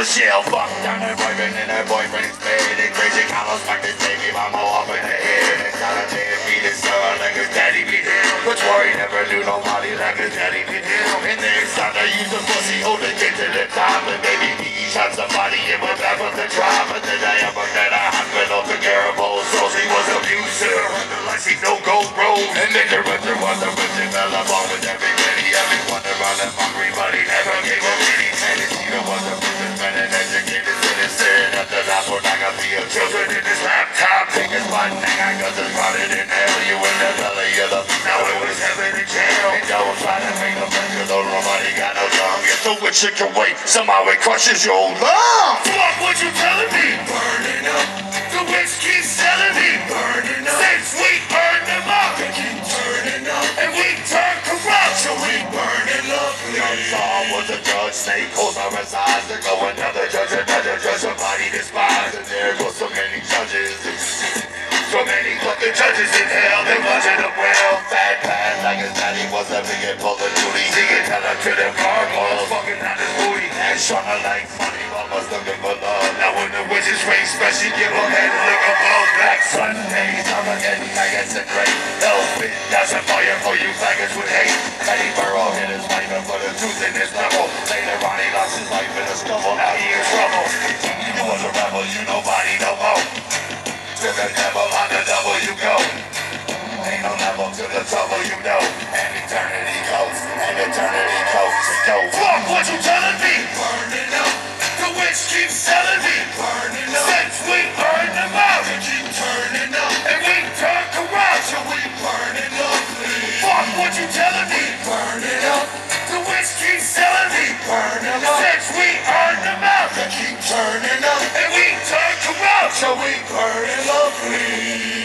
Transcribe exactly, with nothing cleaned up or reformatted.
Michelle. Fuck down her boyfriend and her boyfriend's bed. And crazy Carlos back his baby mama off in the head. And got a man beat his son like his daddy beat him. But Tori never knew nobody like his daddy beat him. And then son to use the pussy, hold the kid to the top. And baby B shot somebody and went back with the drop. And then I ever met a hospital to terrible. So she was abusive. Like she no gold bros. And then the richer was the richer fella along with everybody. Everyone around him hungry, but he never gave up any. And his leader was a businessman and educated citizen. After that, we're not gonna be a children in his laptop. Take his butt and hang cause it's rotted in hell. You in the belly of the now it was heaven in jail. And don't try to make a picture, though nobody got no tongue. If the witch can wait, somehow it crushes your lung. Fuck what you telling me? Burning up. The witch keeps telling me. Burning up. Since we burned them up, they keep turning up. And we turn corrupt, so we burning up. Some Saul was a judge, snake holds our eyes. There go another judge, another judge, somebody despised. And there go so many judges. So many fucking judges in hell, they watching them well. Fat pad like his daddy was a big pull the duty. He can tell her to them gargoyles, fucking on his booty. And Shauna like money, but was looking for love. Now when the witches race, especially give them head and look above. Black Sundays, Armageddon, maggots and great. Hell's been dashing fire for you faggots with hate. Eddie Burrow hit his wife and put a tooth in his knuckle. Later on he lost his life in a stumble, now he in trouble. You was a rebel, you nobody no more. To the devil on the double you go. Ain't no level to the trouble you know. And eternity goes, and eternity goes, and goes. Fuck what you telling me? Burning up. The witch keeps telling me. Burning up. Since we burned them out, they keep turning up. And we turn corrupt, so we burning up. Fuck what you telling me? Burning up. The witch keeps telling me. Burning up. Since we burned them out, they keep turning up. And we turn corrupt, so we burning up.